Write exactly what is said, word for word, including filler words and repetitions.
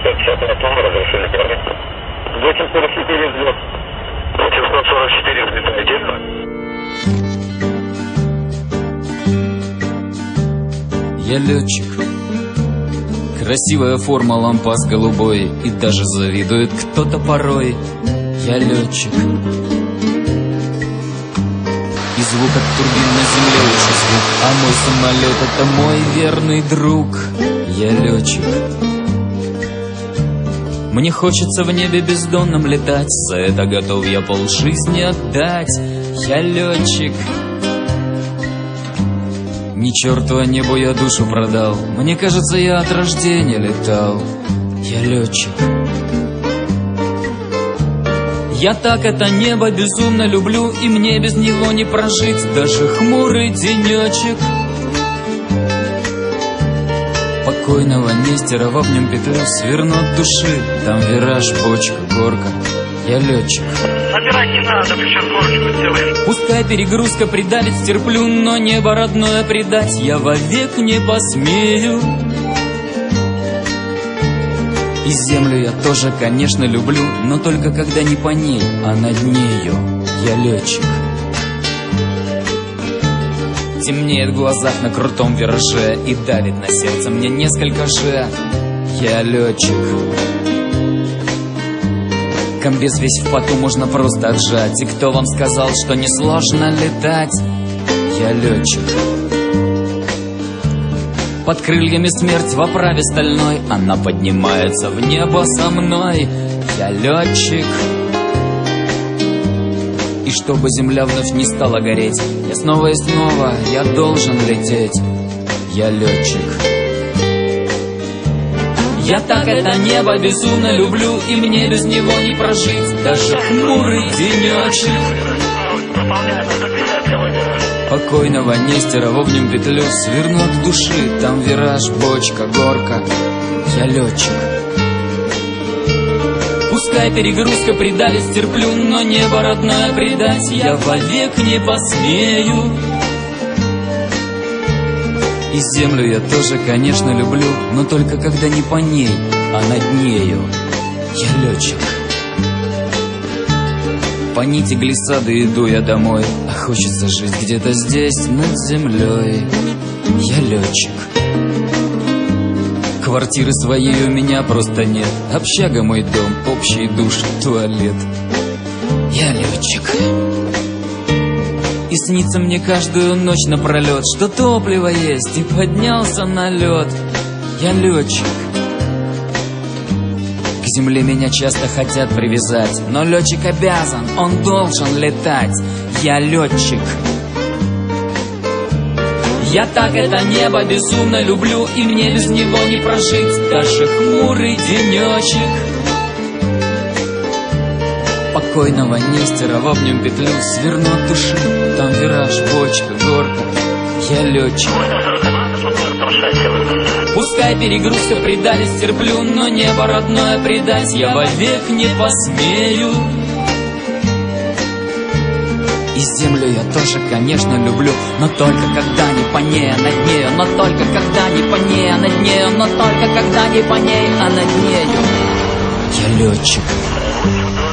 пятьдесят на полу, разрешили говорить. восемь сорок четыре взлет. восемьсот сорок четыре взлетаете. Я летчик. Красивая форма, лампас голубой, и даже завидует кто-то порой. Я летчик. И звук от турбин на земле лучше звук, а мой самолет — это мой верный друг. Я летчик. Мне хочется в небе бездонном летать, за это готов я полжизни отдать. Я летчик. Ни черту а небу я душу продал, мне кажется, я от рождения летал. Я летчик. Я так это небо безумно люблю, и мне без него не прожить даже хмурый денечек. Покойного Нестерова в нем петлю сверну от души, там вираж, бочка, горка. Я летчик. Набирать не надо, сейчас горочку сделаем. Пускай перегрузка придавит, стерплю, но небо родное предать я вовек не посмею. И землю я тоже, конечно, люблю, но только когда не по ней, а над нею. Я летчик. Темнеет в глазах на крутом вираже и давит на сердце мне несколько же. Я летчик. Комбез весь в поту можно просто отжать. И кто вам сказал, что несложно летать? Я летчик. Под крыльями смерть в оправе стальной, она поднимается в небо со мной. Я летчик. И чтобы земля вновь не стала гореть, я снова и снова, я должен лететь. Я летчик. Я так это небо безумно люблю, и мне без него не прожить даже хмурый денечек. Покойного Нестерова в нем петлю сверну от души, там вираж, бочка, горка. Я летчик. Пускай перегрузка придавит, стерплю, но небо родное предать я вовек не посмею. И землю я тоже, конечно, люблю, но только когда не по ней, а над нею. Я летчик. По нити глиссады иду я домой, а хочется жить где-то здесь, над землей. Я летчик. Квартиры своей у меня просто нет, общага мой дом, общий душ, туалет. Я летчик. И снится мне каждую ночь напролет, что топливо есть, и поднялся на лед. Я летчик. К земле меня часто хотят привязать, но летчик обязан, он должен летать. Я летчик. Я так это небо безумно люблю, и мне без него не прожить даже хмурый денечек. Покойного Нестерова в нем петлю сверну от души, там вираж, бочка, горка. Я летчик. Пускай перегрузка придавит, стерплю, но небо родное предать я вовек не посмею. И землю я тоже, конечно, люблю, но только когда не по ней, а над нею. Но только когда не по ней, а над нею. Но только когда не по ней, а над нею. Я летчик.